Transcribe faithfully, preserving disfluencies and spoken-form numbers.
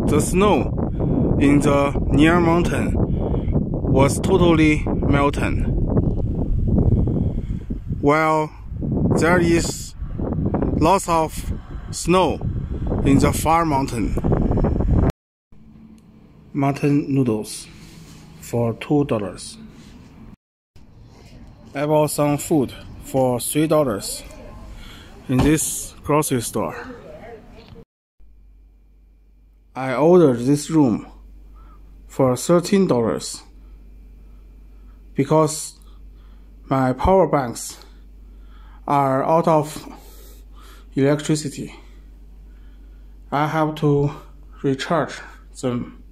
the snow in the near mountain was totally melted, while there is lots of snow in the far mountain. Mutton noodles for two dollars. I bought some food for three dollars in this grocery store. I ordered this room for thirteen dollars because my power banks are out of electricity. I have to recharge them